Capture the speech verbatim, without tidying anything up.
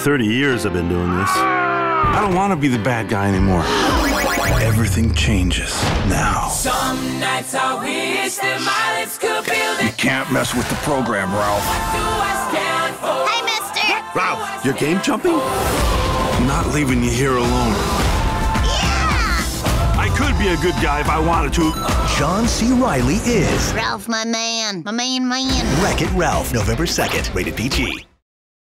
thirty years I've been doing this. I don't want to be the bad guy anymore. Everything changes now. Some nights I wish that my lips could build it. You can't mess with the program, Ralph. What do I stand for? Hey, mister! Ralph, you're game jumping? I'm not leaving you here alone. Yeah! I could be a good guy if I wanted to. John C. Reilly is Ralph, my man. My main man. Wreck-It Ralph, November second, rated P G.